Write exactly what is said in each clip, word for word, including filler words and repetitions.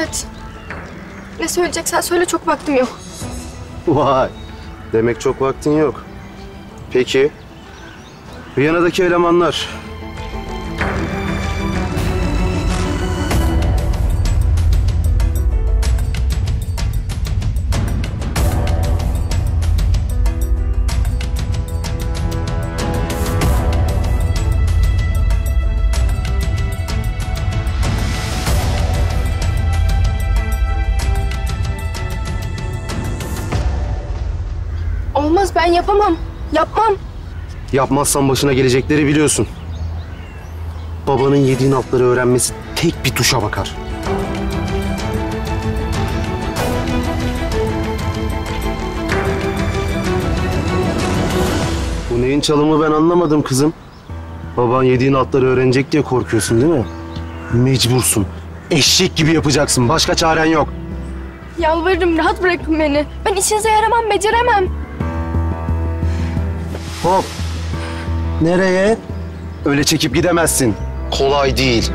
Evet. Ne söyleyeceksen söyle, çok vaktim yok. Vay. Demek çok vaktin yok. Peki. Viyana'daki elemanlar. Olmaz, ben yapamam. Yapmam. Yapmazsan başına gelecekleri biliyorsun. Babanın yediğin altları öğrenmesi tek bir tuşa bakar. Bu neyin çalımı ben anlamadım kızım. Baban yediğin altları öğrenecek diye korkuyorsun değil mi? Mecbursun. Eşek gibi yapacaksın. Başka çaren yok. Yalvarırım, rahat bırakın beni. Ben işinize yaramam, beceremem. Hop. Nereye? Öyle çekip gidemezsin. Kolay değil.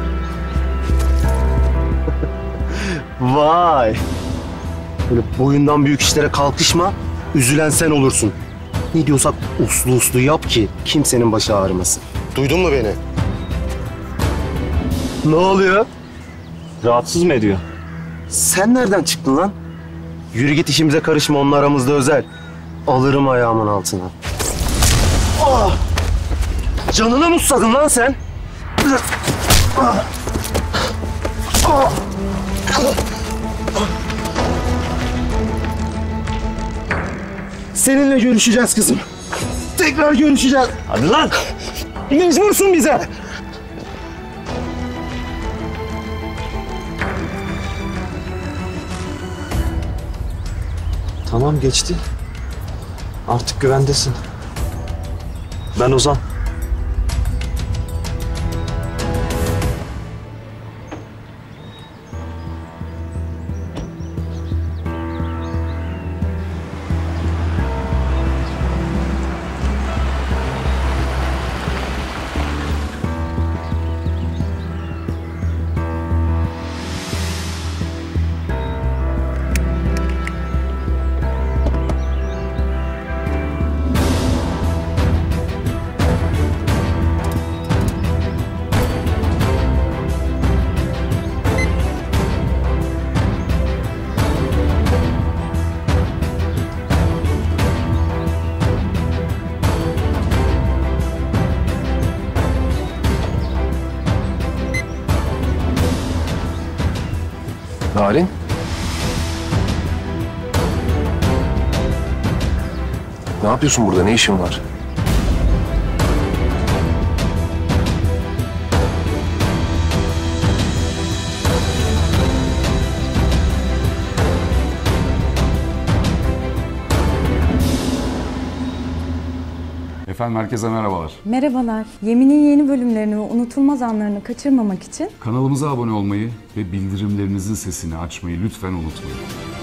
Vay. Böyle boyundan büyük işlere kalkışma. Üzülen sen olursun. Ne diyorsak uslu uslu yap ki kimsenin başı ağrımasın. Duydun mu beni? Ne oluyor? Rahatsız mı ediyor? Sen nereden çıktın lan? Yürü git, işimize karışma, onun aramızda özel. Alırım ayağımın altına. Ah! Canına mı susadın lan sen? Ah! Ah! Seninle görüşeceğiz kızım. Tekrar görüşeceğiz. Hadi lan! Mecbursun bize. Tamam, geçti. Artık güvendesin. Ben Ozan. Narin? Ne yapıyorsun burada? Ne işin var? Efendim, herkese merhabalar. Merhabalar. Yemin'in yeni bölümlerini ve unutulmaz anlarını kaçırmamak için Kanalımıza abone olmayı ve bildirimlerinizin sesini açmayı lütfen unutmayın.